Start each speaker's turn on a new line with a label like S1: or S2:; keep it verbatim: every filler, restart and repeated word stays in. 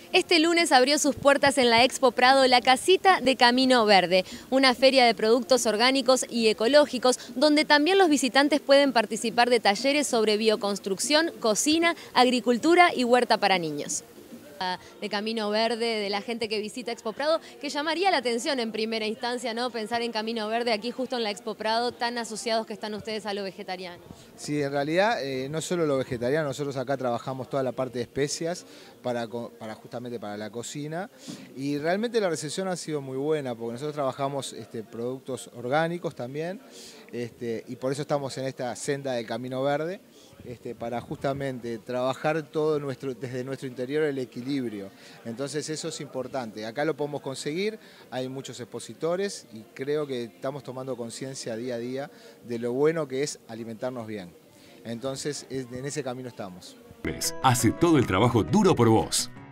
S1: Este lunes abrió sus puertas en la Expo Prado la Casita de Camino Verde, una feria de productos orgánicos y ecológicos donde también los visitantes pueden participar de talleres sobre bioconstrucción, cocina, agricultura y huerta para niños. De Camino Verde, de la gente que visita Expo Prado, que llamaría la atención en primera instancia, ¿no? Pensar en Camino Verde aquí justo en la Expo Prado, tan asociados que están ustedes a lo vegetariano.
S2: Sí, en realidad eh, no solo lo vegetariano, nosotros acá trabajamos toda la parte de especias para, para justamente para la cocina, y realmente la recepción ha sido muy buena porque nosotros trabajamos este, productos orgánicos también, este, y por eso estamos en esta senda del Camino Verde. Este, para justamente trabajar todo nuestro, desde nuestro interior el equilibrio. Entonces eso es importante. Acá lo podemos conseguir, hay muchos expositores y creo que estamos tomando conciencia día a día de lo bueno que es alimentarnos bien. Entonces en ese camino estamos.
S3: Hace todo el trabajo duro por vos.